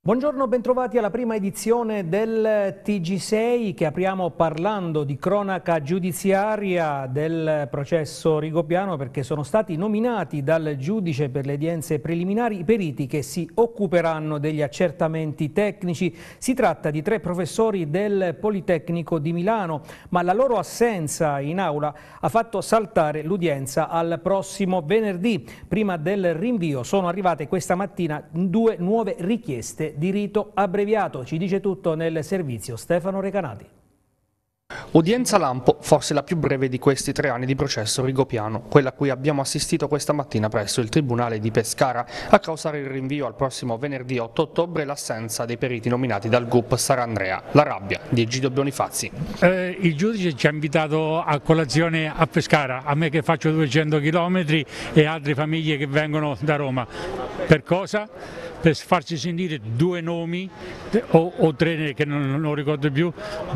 Buongiorno, bentrovati alla prima edizione del TG6 che apriamo parlando di cronaca giudiziaria del processo Rigopiano, perché sono stati nominati dal giudice per le udienze preliminari i periti che si occuperanno degli accertamenti tecnici. Si tratta di 3 professori del Politecnico di Milano, ma la loro assenza in aula ha fatto saltare l'udienza al prossimo venerdì. Prima del rinvio sono arrivate questa mattina 2 nuove richieste di rito abbreviato. Ci dice tutto nel servizio Stefano Recanati. Udienza lampo, forse la più breve di questi 3 anni di processo Rigopiano, quella a cui abbiamo assistito questa mattina presso il Tribunale di Pescara, a causare il rinvio al prossimo venerdì 8 ottobre e l'assenza dei periti nominati dal GUP Sarandrea. La rabbia di Egidio Bonifazzi. Il giudice ci ha invitato a colazione a Pescara, a me che faccio 200 km e altre famiglie che vengono da Roma. Per cosa? Per farci sentire 2 nomi o 3 che non ricordo più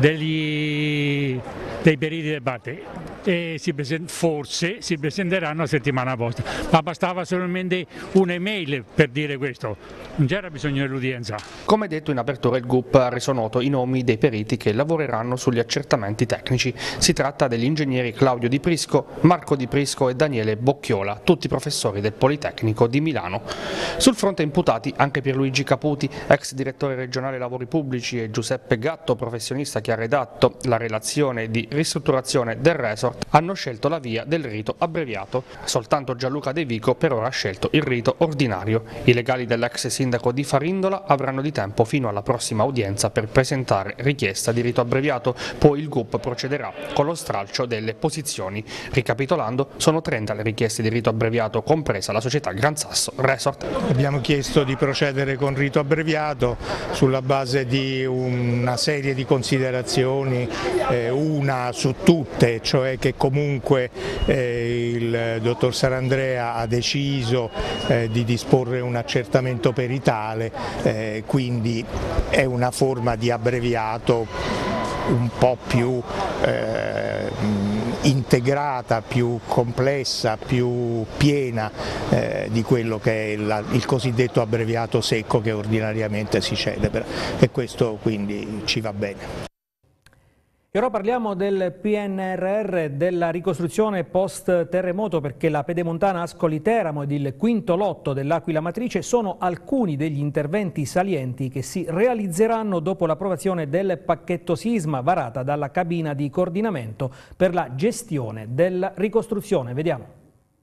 dei periti del parte, e forse si presenteranno la settimana prossima, ma bastava solamente un'email per dire questo, non c'era bisogno dell'udienza. Come detto in apertura, il GUP ha reso noto i nomi dei periti che lavoreranno sugli accertamenti tecnici. Si tratta degli ingegneri Claudio Di Prisco, Marco Di Prisco e Daniele Bocchiola, tutti professori del Politecnico di Milano. Sul fronte imputati anche Pierluigi Caputi, ex direttore regionale lavori pubblici, e Giuseppe Gatto, professionista che ha redatto la relazione di ristrutturazione del resort, hanno scelto la via del rito abbreviato. Soltanto Gianluca De Vico per ora ha scelto il rito ordinario. I legali dell'ex sindaco di Farindola avranno di tempo fino alla prossima udienza per presentare richiesta di rito abbreviato, poi il GUP procederà con lo stralcio delle posizioni. Ricapitolando, sono 30 le richieste di rito abbreviato, compresa la società Gran Sasso Resort. Abbiamo chiesto di procedere con rito abbreviato sulla base di una serie di considerazioni, una su tutte, cioè che comunque il dottor Sarandrea ha deciso di disporre un accertamento peritale, quindi è una forma di abbreviato un po' più integrata, più complessa, più piena di quello che è il cosiddetto abbreviato secco che ordinariamente si celebra, e questo quindi ci va bene. E ora parliamo del PNRR, della ricostruzione post terremoto, perché la Pedemontana Ascoli-Teramo ed il quinto lotto dell'Aquila Matrice sono alcuni degli interventi salienti che si realizzeranno dopo l'approvazione del pacchetto sisma varata dalla cabina di coordinamento per la gestione della ricostruzione. Vediamo.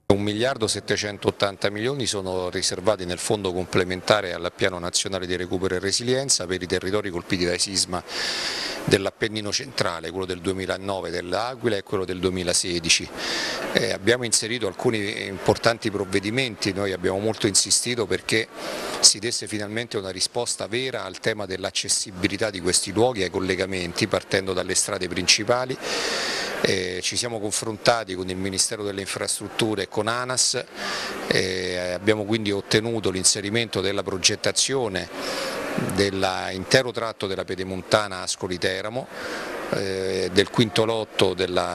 1.780 milioni sono riservati nel fondo complementare al piano nazionale di recupero e resilienza per i territori colpiti dai sisma dell'Appennino centrale, quello del 2009 dell'Aquila e quello del 2016. Abbiamo inserito alcuni importanti provvedimenti. Noi abbiamo molto insistito perché si desse finalmente una risposta vera al tema dell'accessibilità di questi luoghi ai collegamenti, partendo dalle strade principali. Ci siamo confrontati con il Ministero delle Infrastrutture e con ANAS, abbiamo quindi ottenuto l'inserimento della progettazione dell'intero tratto della Pedemontana Ascoli-Teramo, del quinto lotto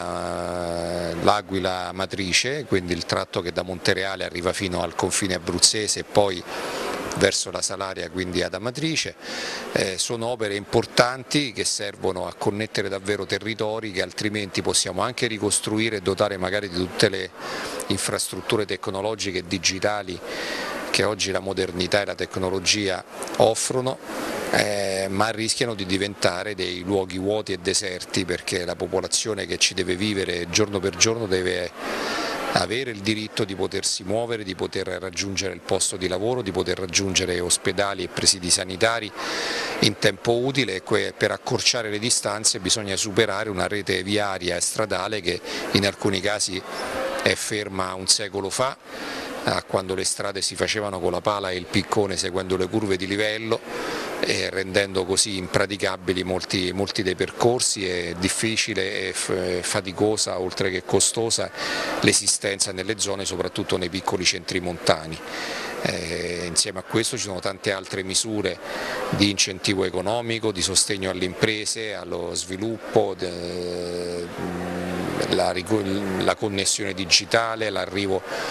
dell'Aquila Matrice, quindi il tratto che da Montereale arriva fino al confine abruzzese e poi verso la Salaria, quindi ad Amatrice. Sono opere importanti che servono a connettere davvero territori che altrimenti possiamo anche ricostruire e dotare magari di tutte le infrastrutture tecnologiche e digitali che oggi la modernità e la tecnologia offrono, ma rischiano di diventare dei luoghi vuoti e deserti, perché la popolazione che ci deve vivere giorno per giorno deve avere il diritto di potersi muovere, di poter raggiungere il posto di lavoro, di poter raggiungere ospedali e presidi sanitari in tempo utile, e per accorciare le distanze bisogna superare una rete viaria e stradale che in alcuni casi è ferma un secolo fa, quando le strade si facevano con la pala e il piccone seguendo le curve di livello, rendendo così impraticabili molti dei percorsi, e difficile e faticosa, oltre che costosa, l'esistenza nelle zone, soprattutto nei piccoli centri montani. Insieme a questo ci sono tante altre misure di incentivo economico, di sostegno alle imprese, allo sviluppo, la connessione digitale, l'arrivo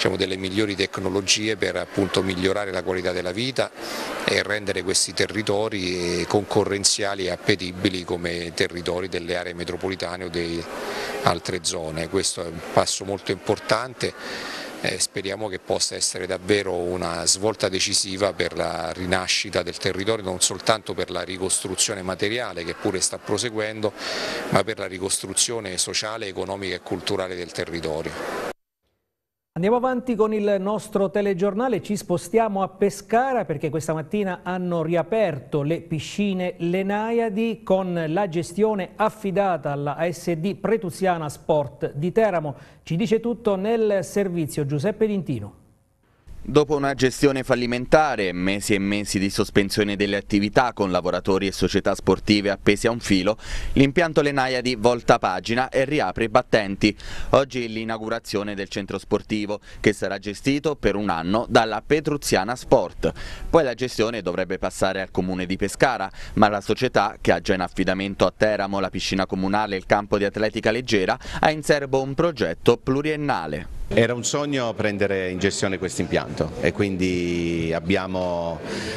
delle migliori tecnologie per appunto migliorare la qualità della vita e rendere questi territori concorrenziali e appetibili come territori delle aree metropolitane o di altre zone. Questo è un passo molto importante. Speriamo che possa essere davvero una svolta decisiva per la rinascita del territorio, non soltanto per la ricostruzione materiale che pure sta proseguendo, ma per la ricostruzione sociale, economica e culturale del territorio. Andiamo avanti con il nostro telegiornale, ci spostiamo a Pescara perché questa mattina hanno riaperto le piscine Le Naiadi con la gestione affidata alla ASD Pretuziana Sport di Teramo. Ci dice tutto nel servizio Giuseppe Dintino. Dopo una gestione fallimentare, mesi e mesi di sospensione delle attività con lavoratori e società sportive appesi a un filo, l'impianto Le Naiadi volta pagina e riapre i battenti. Oggi l'inaugurazione del centro sportivo, che sarà gestito per un anno dalla Petruziana Sport. Poi la gestione dovrebbe passare al comune di Pescara, ma la società, che ha già in affidamento a Teramo la piscina comunale e il campo di atletica leggera, ha in serbo un progetto pluriennale. Era un sogno prendere in gestione questo impianto e quindi l'abbiamo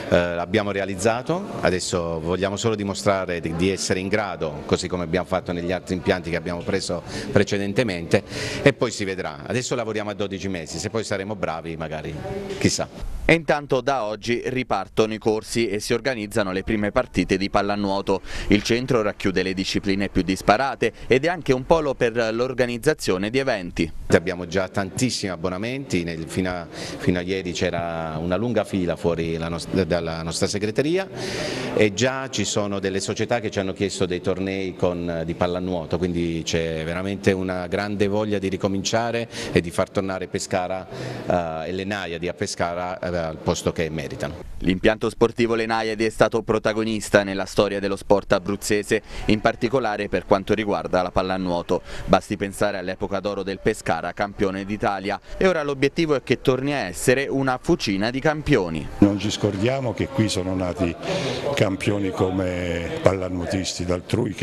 realizzato. Adesso vogliamo solo dimostrare di essere in grado, così come abbiamo fatto negli altri impianti che abbiamo preso precedentemente, e poi si vedrà. Adesso lavoriamo a 12 mesi, se poi saremo bravi magari, chissà. E intanto da oggi ripartono i corsi e si organizzano le prime partite di pallanuoto. Il centro racchiude le discipline più disparate ed è anche un polo per l'organizzazione di eventi. Abbiamo già tantissimi abbonamenti, fino a ieri c'era una lunga fila fuori dalla nostra segreteria e già ci sono delle società che ci hanno chiesto dei tornei di pallanuoto, quindi c'è veramente una grande voglia di ricominciare e di far tornare Pescara e Le Naiadi a Pescara al posto che meritano. L'impianto sportivo Le Naiadi è stato protagonista nella storia dello sport abruzzese, in particolare per quanto riguarda la pallanuoto. Basti pensare all'epoca d'oro del Pescara, campione d'Italia, e ora l'obiettivo è che torni a essere una fucina di campioni. Non ci scordiamo che qui sono nati campioni come pallanuotisti d'altrui,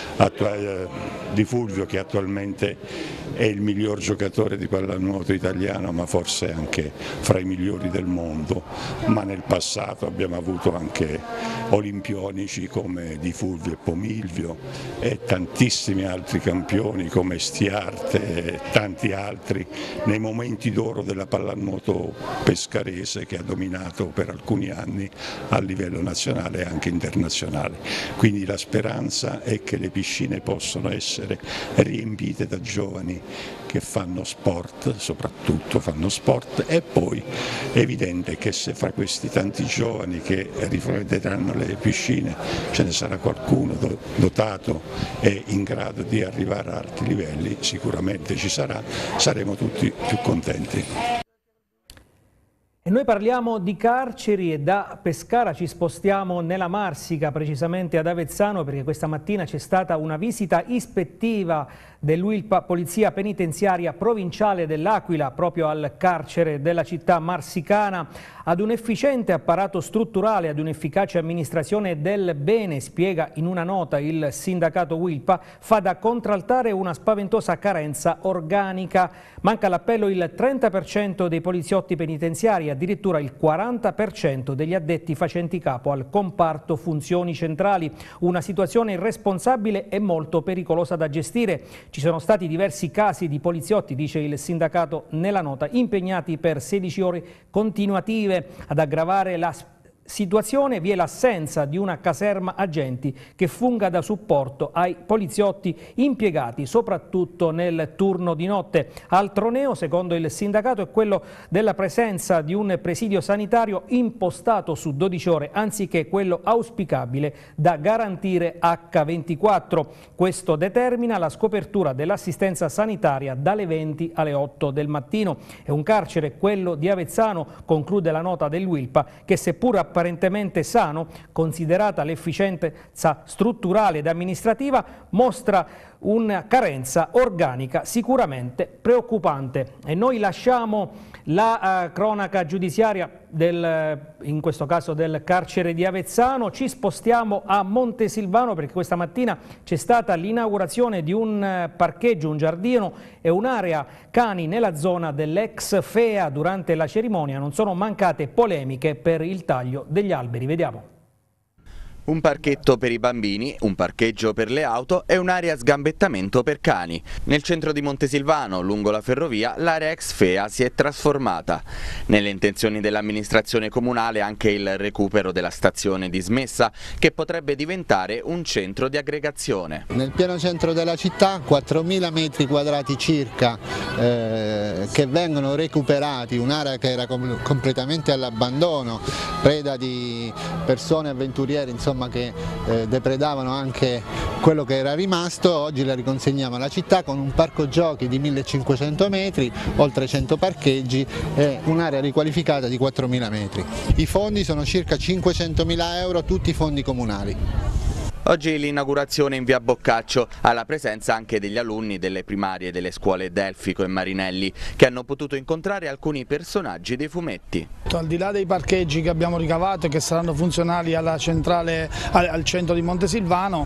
di Fulvio, che attualmente è il miglior giocatore di pallanuoto italiano, ma forse anche fra i migliori del mondo, ma nel passato abbiamo avuto anche olimpionici come Di Fulvio e Pomilvio e tantissimi altri campioni come Stiarte e tanti altri nei momenti d'oro della pallanuoto pescarese, che ha dominato per alcuni anni a livello nazionale e anche internazionale. Quindi la speranza è che le piscine possano essere riempite da giovani che fanno sport, soprattutto fanno sport, e poi è evidente che se fra questi tanti giovani che rifletteranno le piscine ce ne sarà qualcuno dotato e in grado di arrivare a alti livelli, sicuramente ci sarà, saremo tutti più contenti. E noi parliamo di carceri e da Pescara ci spostiamo nella Marsica, precisamente ad Avezzano, perché questa mattina c'è stata una visita ispettiva dell'UILPA Polizia Penitenziaria Provinciale dell'Aquila proprio al carcere della città marsicana. Ad un efficiente apparato strutturale, ad un'efficace amministrazione del bene, spiega in una nota il sindacato UILPA, fa da contraltare una spaventosa carenza organica. Manca all'appello il 30% dei poliziotti penitenziari, addirittura il 40% degli addetti facenti capo al comparto funzioni centrali. Una situazione irresponsabile e molto pericolosa da gestire. Ci sono stati diversi casi di poliziotti, dice il sindacato nella nota, impegnati per 16 ore continuative. Ad aggravare la situazione vi è l'assenza di una caserma agenti che funga da supporto ai poliziotti impiegati soprattutto nel turno di notte. Altro neo, secondo il sindacato, è quello della presenza di un presidio sanitario impostato su 12 ore anziché quello auspicabile da garantire H24. Questo determina la scopertura dell'assistenza sanitaria dalle 20 alle 8 del mattino. È un carcere, quello di Avezzano, conclude la nota dell'UILPA, che seppur apparentemente sano, considerata l'efficienza strutturale ed amministrativa, mostra una carenza organica sicuramente preoccupante. E noi lasciamo la cronaca giudiziaria in questo caso del carcere di Avezzano. Ci spostiamo a Montesilvano perché questa mattina c'è stata l'inaugurazione di un parcheggio, un giardino e un'area cani nella zona dell'ex FEA. Durante la cerimonia non sono mancate polemiche per il taglio degli alberi. Vediamo. Un parchetto per i bambini, un parcheggio per le auto e un'area sgambettamento per cani. Nel centro di Montesilvano, lungo la ferrovia, l'area ex FEA si è trasformata. Nelle intenzioni dell'amministrazione comunale anche il recupero della stazione dismessa, che potrebbe diventare un centro di aggregazione. Nel pieno centro della città 4.000 metri quadrati circa che vengono recuperati, un'area che era completamente all'abbandono, preda di persone avventuriere, insomma, che depredavano anche quello che era rimasto. Oggi la riconsegniamo alla città con un parco giochi di 1.500 metri, oltre 100 parcheggi e un'area riqualificata di 4.000 metri. I fondi sono circa 500.000 euro, tutti fondi comunali. Oggi l'inaugurazione in via Boccaccio, alla presenza anche degli alunni delle primarie delle scuole Delfico e Marinelli, che hanno potuto incontrare alcuni personaggi dei fumetti. Al di là dei parcheggi che abbiamo ricavato e che saranno funzionali alla centrale, al centro di Montesilvano,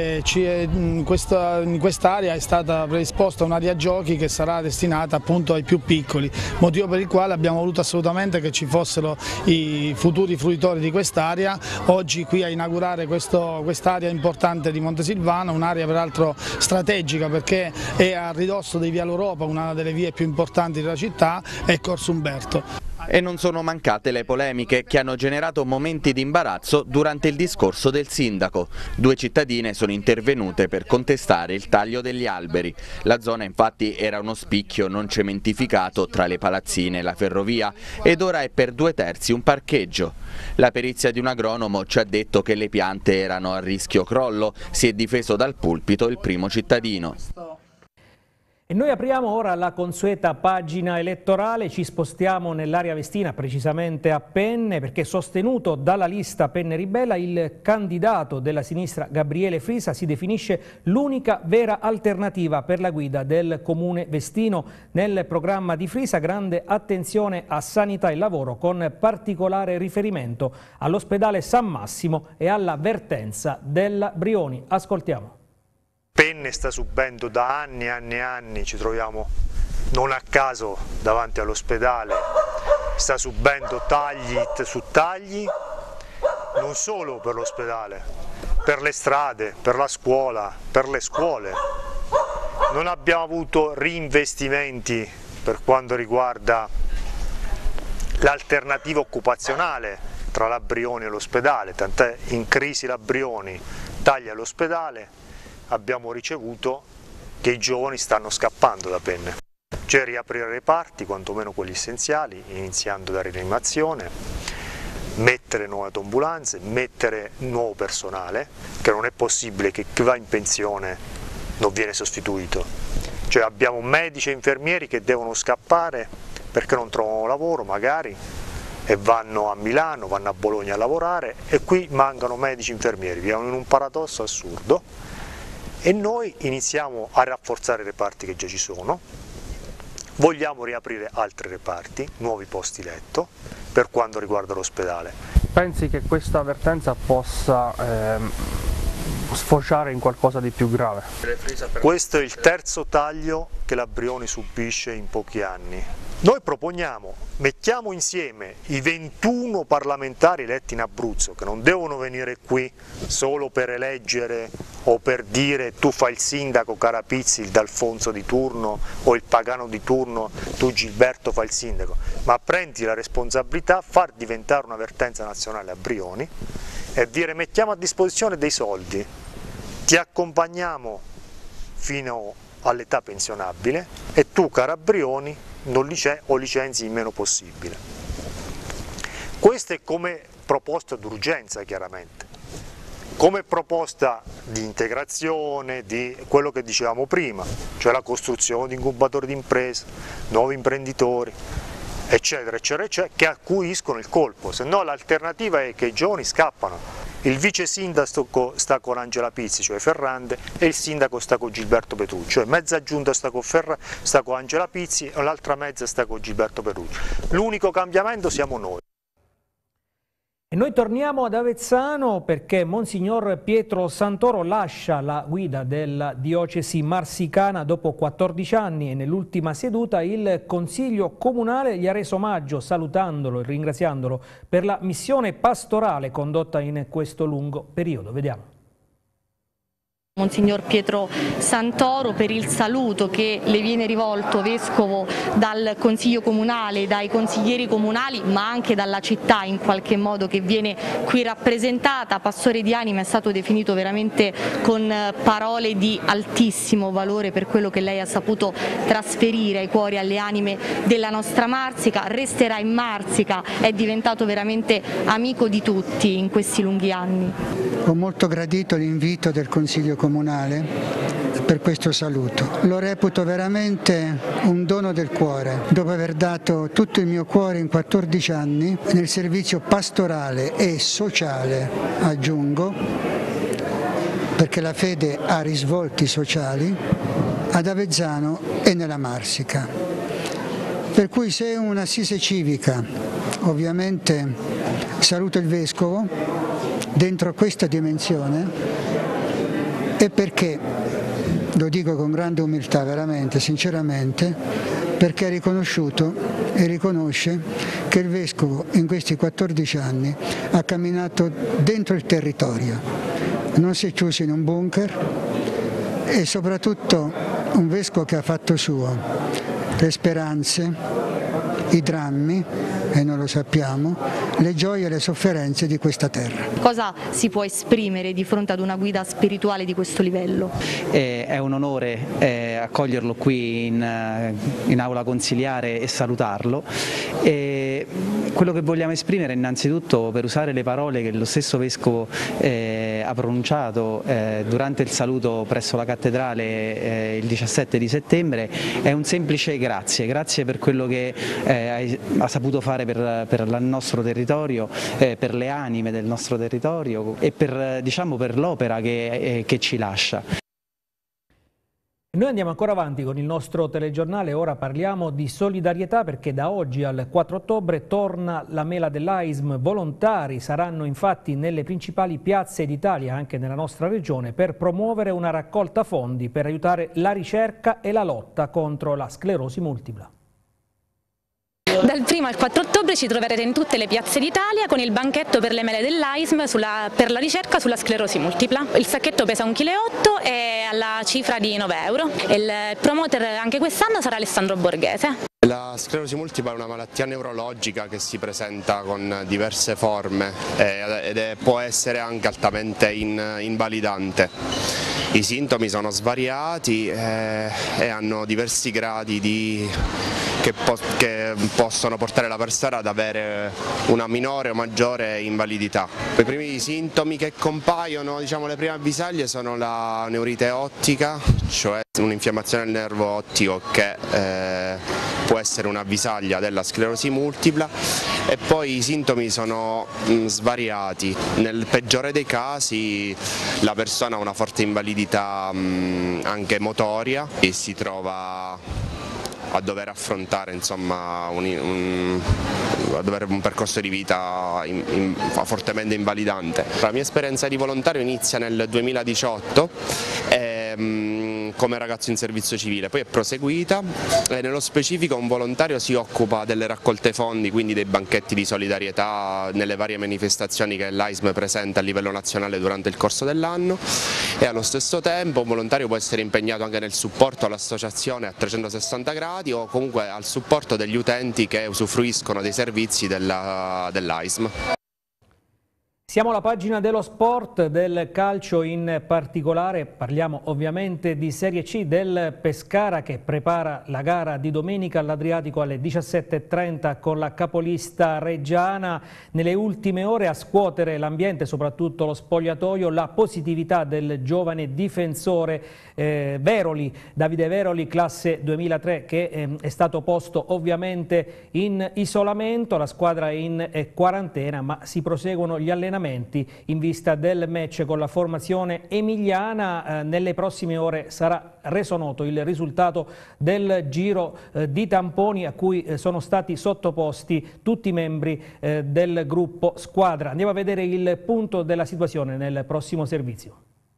in quest'area è stata predisposta un'area giochi che sarà destinata appunto ai più piccoli, motivo per il quale abbiamo voluto assolutamente che ci fossero i futuri fruitori di quest'area. Oggi qui a inaugurare quest'area importante di Montesilvano, un'area peraltro strategica perché è a ridosso di Via l'Europa, una delle vie più importanti della città, e Corso Umberto. E non sono mancate le polemiche che hanno generato momenti di imbarazzo durante il discorso del sindaco. 2 cittadine sono intervenute per contestare il taglio degli alberi. La zona infatti era uno spicchio non cementificato tra le palazzine e la ferrovia ed ora è per 2/3 un parcheggio. La perizia di un agronomo ci ha detto che le piante erano a rischio crollo, si è difeso dal pulpito il primo cittadino. E noi apriamo ora la consueta pagina elettorale, ci spostiamo nell'area vestina, precisamente a Penne, perché sostenuto dalla lista Penne Ribella il candidato della sinistra Gabriele Frisa si definisce l'unica vera alternativa per la guida del comune vestino. Nel programma di Frisa grande attenzione a sanità e lavoro con particolare riferimento all'ospedale San Massimo e alla vertenza della Brioni. Ascoltiamo. Penne sta subendo da anni e anni e anni, ci troviamo non a caso davanti all'ospedale, sta subendo tagli su tagli, non solo per l'ospedale, per le strade, per la scuola, per le scuole. Non abbiamo avuto reinvestimenti per quanto riguarda l'alternativa occupazionale tra la Brioni e l'ospedale, tant'è in crisi la Brioni, taglia l'ospedale. Abbiamo ricevuto che i giovani stanno scappando da Penne. Cioè riaprire reparti, quantomeno quelli essenziali, iniziando da rianimazione, mettere nuove autoambulanze, mettere nuovo personale, che non è possibile che chi va in pensione non viene sostituito. Cioè abbiamo medici e infermieri che devono scappare perché non trovano lavoro magari e vanno a Milano, vanno a Bologna a lavorare e qui mancano medici e infermieri, viviamo in un paradosso assurdo. E noi iniziamo a rafforzare i reparti che già ci sono, vogliamo riaprire altri reparti, nuovi posti letto per quanto riguarda l'ospedale. Pensi che questa avvertenza possa sfociare in qualcosa di più grave? Questo è il terzo taglio che la Brioni subisce in pochi anni. Noi proponiamo, mettiamo insieme i 21 parlamentari eletti in Abruzzo, che non devono venire qui solo per eleggere o per dire tu fai il sindaco Carapizzi, il D'Alfonso di turno o il Pagano di turno, tu Gilberto fai il sindaco, ma prendi la responsabilità, far diventare una vertenza nazionale a Brioni e dire mettiamo a disposizione dei soldi, ti accompagniamo fino all'età pensionabile e tu cara Brioni non licenzi il meno possibile. Questo è come proposta d'urgenza chiaramente, come proposta di integrazione, di quello che dicevamo prima, cioè la costruzione di incubatori di imprese, nuovi imprenditori, eccetera, eccetera, eccetera, che acuiscono il colpo, se no l'alternativa è che i giovani scappano. Il vice sindaco sta con Angela Pizzi, cioè Ferrante, e il sindaco sta con Gilberto Petrucci, cioè mezza giunta sta con Angela Pizzi e l'altra mezza sta con Gilberto Petrucci. L'unico cambiamento siamo noi. E noi torniamo ad Avezzano perché Monsignor Pietro Santoro lascia la guida della diocesi marsicana dopo 14 anni e nell'ultima seduta il Consiglio Comunale gli ha reso omaggio salutandolo e ringraziandolo per la missione pastorale condotta in questo lungo periodo. Vediamo. Monsignor Pietro Santoro, per il saluto che le viene rivolto, Vescovo, dal Consiglio Comunale, dai consiglieri comunali, ma anche dalla città in qualche modo che viene qui rappresentata. Pastore di anima è stato definito veramente con parole di altissimo valore per quello che lei ha saputo trasferire ai cuori e alle anime della nostra Marsica. Resterà in Marsica, è diventato veramente amico di tutti in questi lunghi anni. Ho molto gradito l'invito del Consiglio Comunale per questo saluto. Lo reputo veramente un dono del cuore, dopo aver dato tutto il mio cuore in 14 anni nel servizio pastorale e sociale, aggiungo, perché la fede ha risvolti sociali, ad Avezzano e nella Marsica. Per cui se è un'assise civica, ovviamente saluto il Vescovo dentro questa dimensione, e perché, lo dico con grande umiltà veramente, sinceramente, perché ha riconosciuto e riconosce che il Vescovo in questi 14 anni ha camminato dentro il territorio, non si è chiuso in un bunker, e soprattutto un Vescovo che ha fatto suo le speranze, i drammi, e non lo sappiamo, le gioie e le sofferenze di questa terra. Cosa si può esprimere di fronte ad una guida spirituale di questo livello? È un onore accoglierlo qui in aula consiliare e salutarlo. Quello che vogliamo esprimere innanzitutto, per usare le parole che lo stesso Vescovo ha pronunciato durante il saluto presso la cattedrale il 17 di settembre, è un semplice grazie per quello che ha saputo fare per il nostro territorio, per le anime del nostro territorio e per l'opera che ci lascia. Noi andiamo ancora avanti con il nostro telegiornale, ora parliamo di solidarietà perché da oggi al 4 ottobre torna la mela dell'AISM. Volontari saranno infatti nelle principali piazze d'Italia, anche nella nostra regione, per promuovere una raccolta fondi per aiutare la ricerca e la lotta contro la sclerosi multipla. Dal 1 al 4 ottobre ci troverete in tutte le piazze d'Italia con il banchetto per le mele dell'AISM per la ricerca sulla sclerosi multipla. Il sacchetto pesa 1,8 kg e ha la cifra di 9 euro. Il promoter anche quest'anno sarà Alessandro Borghese. La sclerosi multipla è una malattia neurologica che si presenta con diverse forme ed può essere anche altamente invalidante. I sintomi sono svariati e hanno diversi gradi che possono portare la persona ad avere una minore o maggiore invalidità. I primi sintomi che compaiono, le prime avvisaglie, sono la neurite ottica, cioè un'infiammazione del nervo ottico che può essere un'avvisaglia della sclerosi multipla, e poi i sintomi sono svariati. Nel peggiore dei casi la persona ha una forte invalidità anche motoria e si trova a dover affrontare un percorso di vita fortemente invalidante. La mia esperienza di volontario inizia nel 2018 come ragazzo in servizio civile, poi è proseguita e nello specifico un volontario si occupa delle raccolte fondi, quindi dei banchetti di solidarietà nelle varie manifestazioni che l'AISM presenta a livello nazionale durante il corso dell'anno, e allo stesso tempo un volontario può essere impegnato anche nel supporto all'associazione a 360 gradi o comunque al supporto degli utenti che usufruiscono dei servizi dell'AISM. Siamo alla pagina dello sport, del calcio in particolare, parliamo ovviamente di Serie C del Pescara che prepara la gara di domenica all'Adriatico alle 17:30 con la capolista reggiana. Nelle ultime ore a scuotere l'ambiente, soprattutto lo spogliatoio, la positività del giovane difensore Davide Veroli, classe 2003, che è stato posto ovviamente in isolamento. La squadra è in quarantena, ma si proseguono gli allenamenti allenamenti in vista del match con la formazione emiliana. Nelle prossime ore sarà reso noto il risultato del giro di tamponi a cui sono stati sottoposti tutti i membri del gruppo squadra. Andiamo a vedere il punto della situazione nel prossimo servizio.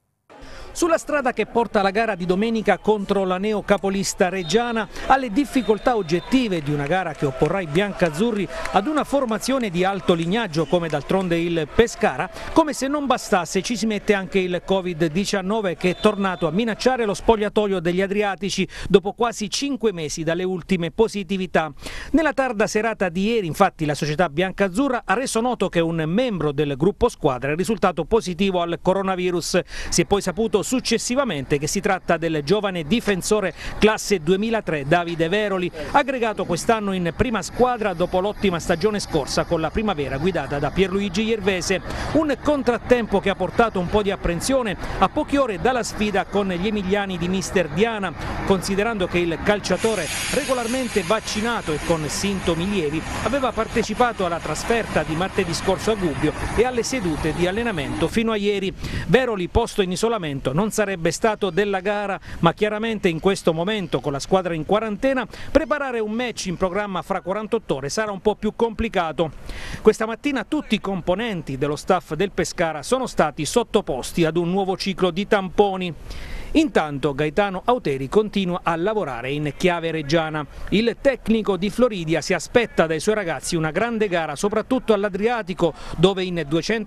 Sulla strada che porta alla gara di domenica contro la neocapolista reggiana, alle difficoltà oggettive di una gara che opporrà i biancazzurri ad una formazione di alto lignaggio come d'altronde il Pescara, come se non bastasse ci si mette anche il Covid-19 che è tornato a minacciare lo spogliatoio degli adriatici dopo quasi 5 mesi dalle ultime positività. Nella tarda serata di ieri infatti la società biancazzurra ha reso noto che un membro del gruppo squadra è risultato positivo al coronavirus. Si è poi saputo successivamente che si tratta del giovane difensore classe 2003 Davide Veroli, aggregato quest'anno in prima squadra dopo l'ottima stagione scorsa con la primavera guidata da Pierluigi Iervese. Un contrattempo che ha portato un po' di apprensione a poche ore dalla sfida con gli emiliani di mister Diana, considerando che il calciatore regolarmente vaccinato e con sintomi lievi aveva partecipato alla trasferta di martedì scorso a Gubbio e alle sedute di allenamento fino a ieri. Veroli, posto in isolamento, non sarebbe stato della gara, ma chiaramente in questo momento con la squadra in quarantena preparare un match in programma fra 48 ore sarà un po' più complicato. Questa mattina tutti i componenti dello staff del Pescara sono stati sottoposti ad un nuovo ciclo di tamponi. Intanto Gaetano Auteri continua a lavorare in chiave reggiana. Il tecnico di Floridia si aspetta dai suoi ragazzi una grande gara, soprattutto all'Adriatico, dove in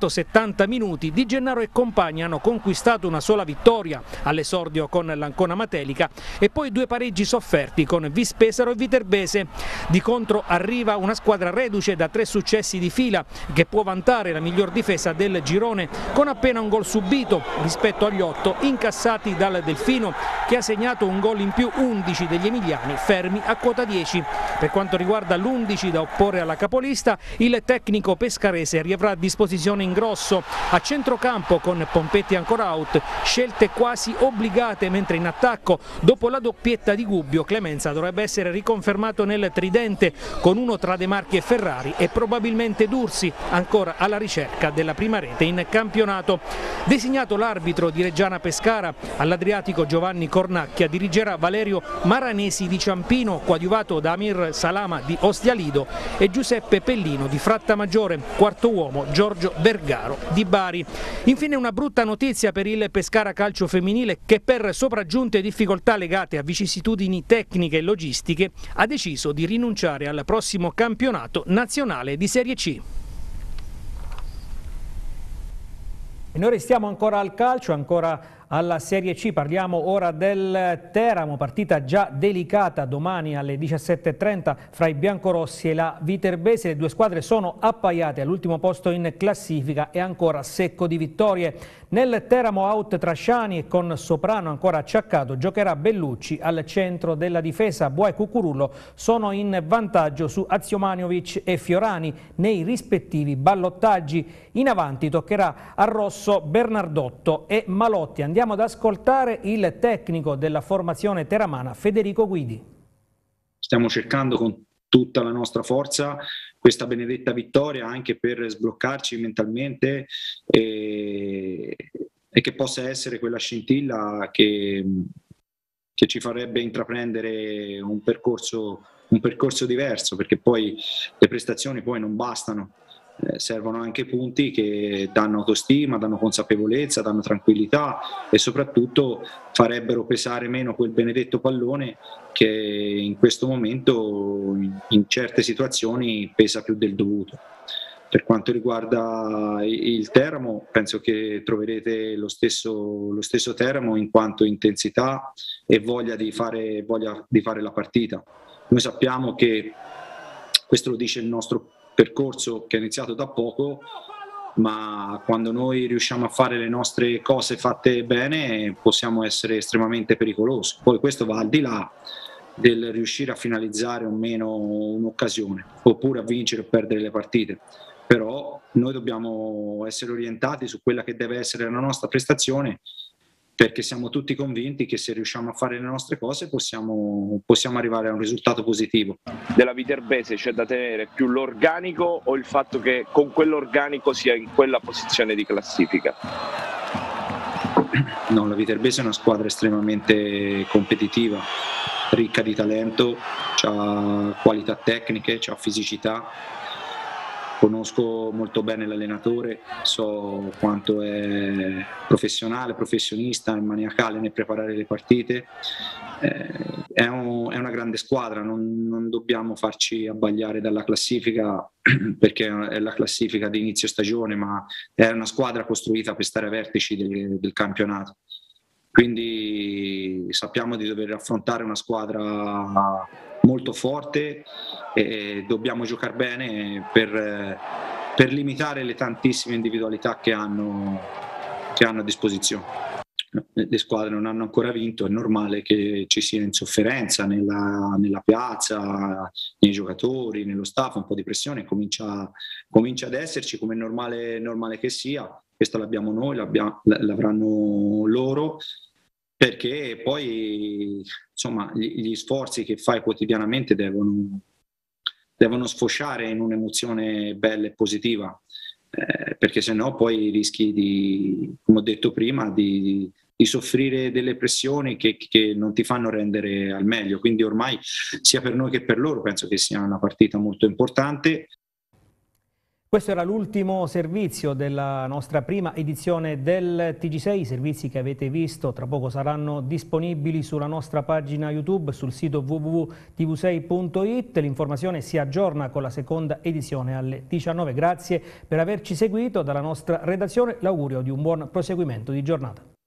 270 minuti Di Gennaro e compagni hanno conquistato una sola vittoria, all'esordio con l'Ancona Matelica, e poi 2 pareggi sofferti con Vispesaro e Viterbese. Di contro arriva una squadra reduce da 3 successi di fila, che può vantare la miglior difesa del girone con appena un gol subito rispetto agli 8 incassati dal Delfino, che ha segnato un gol in più 11 degli emiliani fermi a quota 10. Per quanto riguarda l'11 da opporre alla capolista, il tecnico pescarese riavrà a disposizione Ingrosso a centrocampo con Pompetti ancora out, scelte quasi obbligate, mentre in attacco dopo la doppietta di Gubbio Clemenza dovrebbe essere riconfermato nel tridente con uno tra De Marchi e Ferrari e probabilmente D'Ursi, ancora alla ricerca della prima rete in campionato. Designato l'arbitro di Reggiana Pescara, all'Adriatico Giovanni Cornacchia dirigerà Valerio Maranesi di Ciampino, coadiuvato da Amir Salama di Ostia Lido e Giuseppe Pellino di Frattamaggiore, quarto uomo Giorgio Vergaro di Bari. Infine una brutta notizia per il Pescara Calcio Femminile, che per sopraggiunte difficoltà legate a vicissitudini tecniche e logistiche ha deciso di rinunciare al prossimo campionato nazionale di Serie C. E noi restiamo ancora al calcio, ancora alla Serie C, parliamo ora del Teramo, partita già delicata domani alle 17:30 fra i biancorossi e la Viterbese. Le 2 squadre sono appaiate all'ultimo posto in classifica e ancora secco di vittorie. Nel Teramo out Trasciani e con Soprano ancora acciaccato giocherà Bellucci al centro della difesa. Boa e Cucurullo sono in vantaggio su Aziomaniovic e Fiorani nei rispettivi ballottaggi. In avanti toccherà a Rosso, Bernardotto e Malotti. Andiamo ad ascoltare il tecnico della formazione teramana, Federico Guidi. Stiamo cercando con tutta la nostra forza questa benedetta vittoria, anche per sbloccarci mentalmente e che possa essere quella scintilla che ci farebbe intraprendere un percorso diverso, perché poi le prestazioni poi non bastano. Servono anche punti che danno autostima, danno consapevolezza, danno tranquillità e soprattutto farebbero pesare meno quel benedetto pallone che in questo momento in certe situazioni pesa più del dovuto. Per quanto riguarda il Teramo, penso che troverete lo stesso Teramo in quanto intensità e voglia di fare la partita. Noi sappiamo che, questo lo dice il nostro percorso che è iniziato da poco, ma quando noi riusciamo a fare le nostre cose fatte bene possiamo essere estremamente pericolosi. Poi questo va al di là del riuscire a finalizzare o meno un'occasione, oppure a vincere o perdere le partite. Però noi dobbiamo essere orientati su quella che deve essere la nostra prestazione perché siamo tutti convinti che se riusciamo a fare le nostre cose possiamo arrivare a un risultato positivo. Della Viterbese c'è da tenere più l'organico o il fatto che con quell'organico sia in quella posizione di classifica? No, la Viterbese è una squadra estremamente competitiva, ricca di talento, ha qualità tecniche, ha fisicità. Conosco molto bene l'allenatore, so quanto è professionale, professionista e maniacale nel preparare le partite. È una grande squadra, non dobbiamo farci abbagliare dalla classifica perché è la classifica di inizio stagione, ma è una squadra costruita per stare ai vertici del campionato. Quindi sappiamo di dover affrontare una squadra molto forte e dobbiamo giocare bene per limitare le tantissime individualità che hanno a disposizione. Le squadre non hanno ancora vinto, è normale che ci sia insofferenza nella piazza, nei giocatori, nello staff, un po' di pressione comincia ad esserci, come è normale che sia. Questo l'abbiamo noi, l'avranno loro, perché poi insomma gli sforzi che fai quotidianamente devono sfociare in un'emozione bella e positiva, perché sennò poi rischi come ho detto prima, di soffrire delle pressioni che non ti fanno rendere al meglio. Quindi ormai sia per noi che per loro penso che sia una partita molto importante. Questo era l'ultimo servizio della nostra prima edizione del TG6, i servizi che avete visto tra poco saranno disponibili sulla nostra pagina YouTube, sul sito www.tv6.it, l'informazione si aggiorna con la seconda edizione alle 19. Grazie per averci seguito, dalla nostra redazione l'augurio di un buon proseguimento di giornata.